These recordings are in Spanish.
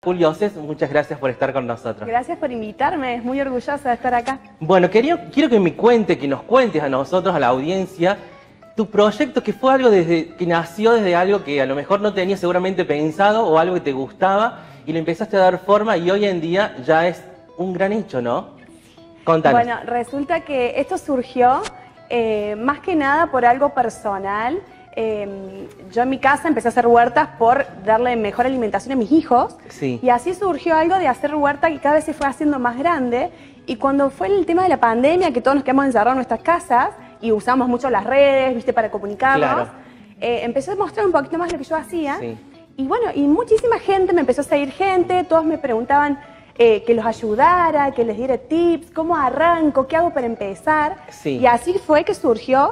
Julio Oces, muchas gracias por estar con nosotros. Gracias por invitarme, es muy orgullosa de estar acá. Bueno, quiero que nos cuentes a nosotros, a la audiencia, tu proyecto, que fue algo que nació desde algo que a lo mejor no tenías seguramente pensado o algo que te gustaba y le empezaste a dar forma y hoy en día ya es un gran hecho, ¿no? Contanos. Bueno, resulta que esto surgió más que nada por algo personal. Yo en mi casa empecé a hacer huertas por darle mejor alimentación a mis hijos. Sí. Y así surgió algo de hacer huerta que cada vez se fue haciendo más grande. Y cuando fue el tema de la pandemia, que todos nos quedamos encerrados en nuestras casas y usamos mucho las redes, ¿viste?, para comunicarnos, Claro. Empecé a mostrar un poquito más lo que yo hacía. Sí. Y bueno, y muchísima gente, me empezó a seguir gente, todos me preguntaban que los ayudara, que les diera tips, cómo arranco, qué hago para empezar. Sí. Y así fue que surgió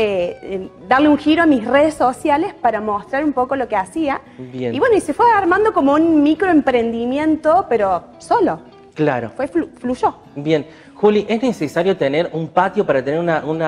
darle un giro a mis redes sociales para mostrar un poco lo que hacía. Bien. Y bueno, y se fue armando como un microemprendimiento, pero solo. Claro. Fluyó. Bien. Juli, ¿es necesario tener un patio para tener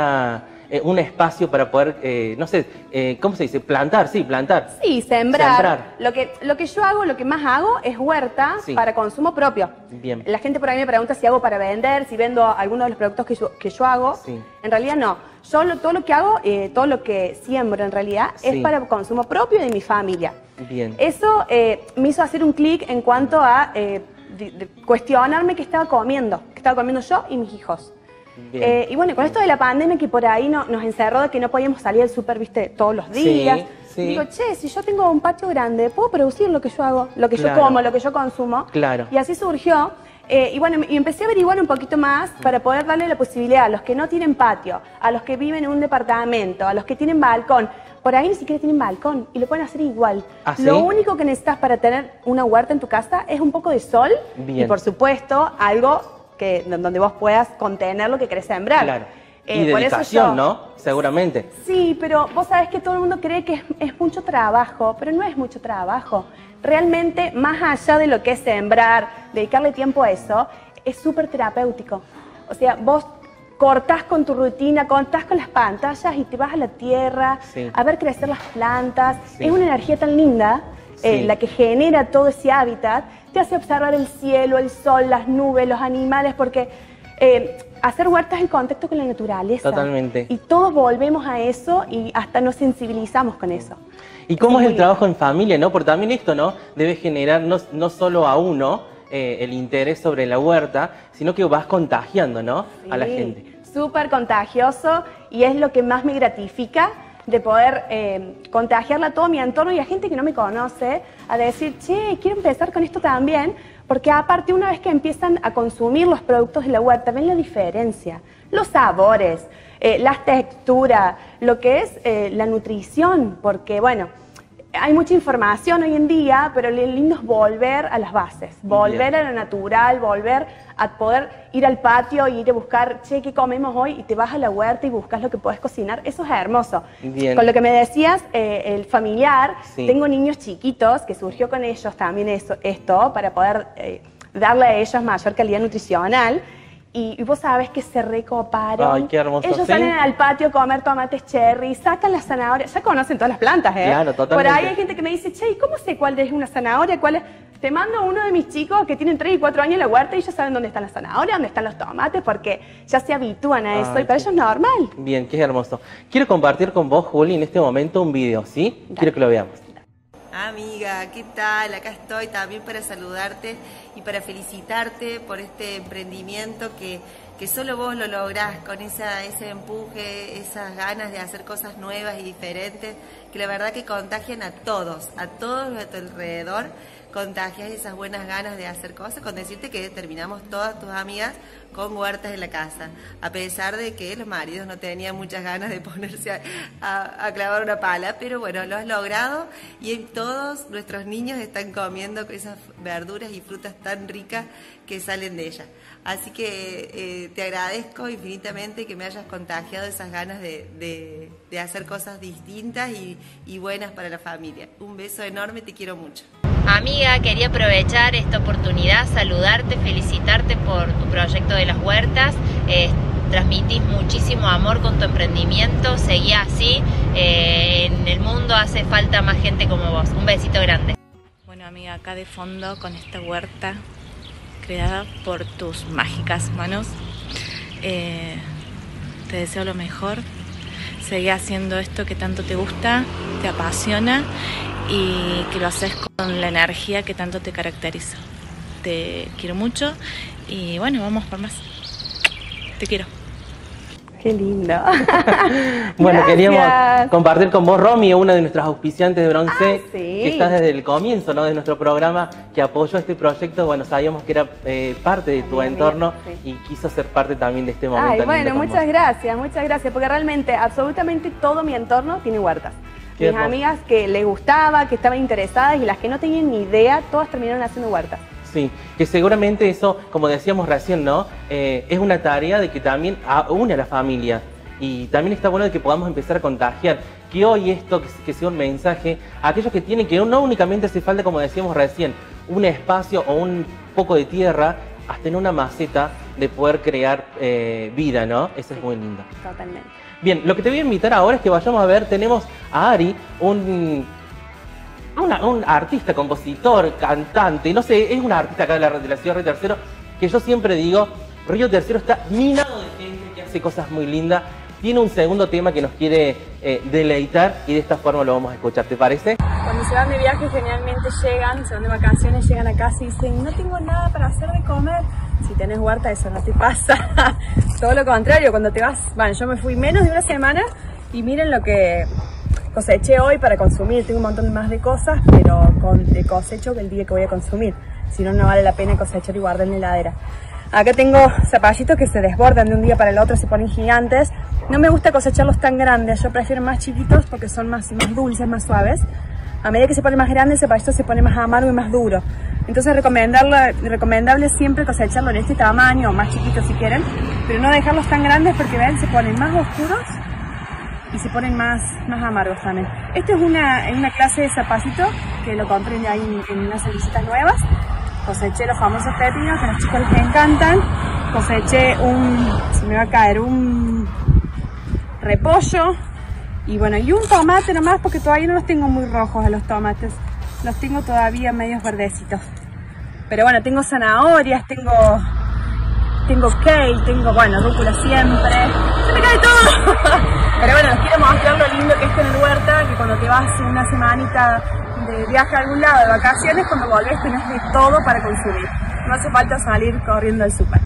un espacio para poder, no sé, ¿cómo se dice? Plantar, sí, plantar. Sí, sembrar. Lo que yo hago, lo que más hago es huerta para consumo propio. Bien. La gente por ahí me pregunta si hago para vender, si vendo algunos de los productos que yo hago. Sí. En realidad no. Yo todo lo que hago, todo lo que siembro en realidad es para consumo propio y de mi familia. Bien. Eso me hizo hacer un clic en cuanto a de cuestionarme qué estaba comiendo yo y mis hijos. Y bueno, con esto de la pandemia que por ahí nos encerró de que no podíamos salir al súper, viste, todos los días. Sí. Digo, che, si yo tengo un patio grande, puedo producir lo que yo hago, lo que yo como, lo que yo consumo. Claro. Y así surgió. Y bueno, y empecé a averiguar un poquito más para poder darle la posibilidad a los que no tienen patio, a los que viven en un departamento, a los que tienen balcón. Por ahí ni siquiera tienen balcón y lo pueden hacer igual. ¿Ah, sí? Lo único que necesitas para tener una huerta en tu casa es un poco de sol. Bien. Y por supuesto algo donde vos puedas contener lo que querés sembrar. Claro. Y por dedicación, eso ¿no? Seguramente. Sí, pero vos sabés que todo el mundo cree que es mucho trabajo, pero no es mucho trabajo. Realmente, más allá de lo que es sembrar, dedicarle tiempo a eso, es súper terapéutico. O sea, vos cortás con tu rutina, cortás con las pantallas y te vas a la tierra a ver crecer las plantas. Es una energía tan linda la que genera todo ese hábitat. Te hace observar el cielo, el sol, las nubes, los animales, porque hacer huertas es el contacto con la naturaleza. Totalmente. Y todos volvemos a eso y hasta nos sensibilizamos con eso. ¿Y cómo es el trabajo en familia, no? Porque también esto, ¿no? Debe generar no solo a uno el interés sobre la huerta, sino que vas contagiando, ¿no? A la gente. Súper contagioso y es lo que más me gratifica de poder contagiarla a todo mi entorno y a gente que no me conoce, a decir, che, quiero empezar con esto también, porque aparte una vez que empiezan a consumir los productos de la huerta, ven la diferencia, los sabores, las texturas, lo que es la nutrición, porque bueno, hay mucha información hoy en día, pero lo lindo es volver a las bases, volver a lo natural, volver a poder ir al patio y ir a buscar, che, ¿qué comemos hoy? Y te vas a la huerta y buscas lo que puedes cocinar. Eso es hermoso. Bien. Con lo que me decías, el familiar, tengo niños chiquitos que surgió con ellos también esto para poder darle a ellos mayor calidad nutricional. Y vos sabés que se recoparon. Ay, qué hermoso. Ellos salen al patio a comer tomates cherry, sacan las zanahorias. Ya conocen todas las plantas, ¿eh? Claro, totalmente. Por ahí hay gente que me dice, che, ¿y cómo sé cuál es una zanahoria? ¿Cuál es? Te mando uno de mis chicos que tienen 3 y 4 años en la huerta y ellos saben dónde están las zanahorias, dónde están los tomates, porque ya se habitúan a eso y para ellos es normal. Bien, qué hermoso. Quiero compartir con vos, Juli, en este momento un video, ¿sí? Dale. Quiero que lo veamos. Amiga, ¿qué tal? Acá estoy también para saludarte y para felicitarte por este emprendimiento que solo vos lo lográs con ese empuje, esas ganas de hacer cosas nuevas y diferentes, que la verdad que contagian a todos a tu alrededor, contagias esas buenas ganas de hacer cosas, con decirte que terminamos todas tus amigas con huertas en la casa, a pesar de que los maridos no tenían muchas ganas de ponerse a clavar una pala, pero bueno, lo has logrado y todos nuestros niños están comiendo esas verduras y frutas tan ricas que salen de ella. Así que te agradezco infinitamente que me hayas contagiado esas ganas de hacer cosas distintas y buenas para la familia. Un beso enorme, te quiero mucho. Amiga, quería aprovechar esta oportunidad, saludarte, felicitarte por tu proyecto de las huertas. Transmitís muchísimo amor con tu emprendimiento, seguí así. En el mundo hace falta más gente como vos. Un besito grande. Bueno, amiga, Y acá de fondo con esta huerta creada por tus mágicas manos, te deseo lo mejor. Seguí haciendo esto que tanto te gusta, te apasiona y que lo haces con la energía que tanto te caracteriza. Te quiero mucho y bueno, vamos por más. Te quiero. Qué lindo. Bueno, Gracias. queríamos compartir con vos, Romy, una de nuestras auspiciantes de Bronce, Sí. que está desde el comienzo, ¿no?, de nuestro programa, que apoyó este proyecto. Bueno, sabíamos que era parte de tu entorno y quiso ser parte también de este momento. Ay, lindo bueno, con muchas vos. gracias, porque realmente absolutamente todo mi entorno tiene huertas. Qué Mis hermoso. amigas que les gustaba, que estaban interesadas y las que no tenían ni idea, todas terminaron haciendo huertas. Sí, que seguramente eso, como decíamos recién, ¿no?, es una tarea de que también une a la familia. Y también está bueno de que podamos empezar a contagiar. Que hoy esto, que sea un mensaje a aquellos que tienen, que no únicamente hace falta, como decíamos recién, un espacio o un poco de tierra, hasta en una maceta, de poder crear vida, ¿no? Eso es muy lindo. Totalmente. Bien, lo que te voy a invitar ahora es que vayamos a ver, tenemos a Ari, un artista, compositor, cantante, no sé, es un artista acá de la ciudad de Río Tercero, que yo siempre digo, Río Tercero está minado de gente que hace cosas muy lindas. Tiene un segundo tema que nos quiere deleitar y de esta forma lo vamos a escuchar, ¿te parece? Cuando se van de viaje generalmente llegan, se van de vacaciones, llegan a casa y dicen, no tengo nada para hacer de comer. Si tenés huerta eso no te pasa. Todo lo contrario, cuando te vas, bueno, yo me fui menos de una semana y miren lo que coseché hoy para consumir. Tengo un montón más de cosas, pero cosecho el día que voy a consumir. Si no, no vale la pena cosechar y guardar en la heladera. Acá tengo zapallitos que se desbordan de un día para el otro, se ponen gigantes. No me gusta cosecharlos tan grandes, yo prefiero más chiquitos porque son más dulces, más suaves. A medida que se pone más grande, el zapallito se pone más amargo y más duro. Entonces recomendable siempre cosecharlo en este tamaño, o más chiquitos si quieren, pero no dejarlos tan grandes porque ven, se ponen más oscuros y se ponen más amargos también. Esto es una clase de zapallito que lo compré ahí en unas semillitas nuevas. Coseché los famosos pepinos que a los chicos les encantan. Coseché un repollo y bueno, y un tomate nomás porque todavía no los tengo muy rojos a los tomates. Los tengo todavía medios verdecitos. Pero bueno, tengo zanahorias, tengo kale, tengo, bueno, rúcula siempre. ¡Se me cae todo! Pero bueno, les quiero mostrar lo lindo que es tener huerta, que cuando te vas una semanita de viaje a algún lado, de vacaciones, cuando volvés tenés de todo para consumir. No hace falta salir corriendo al súper.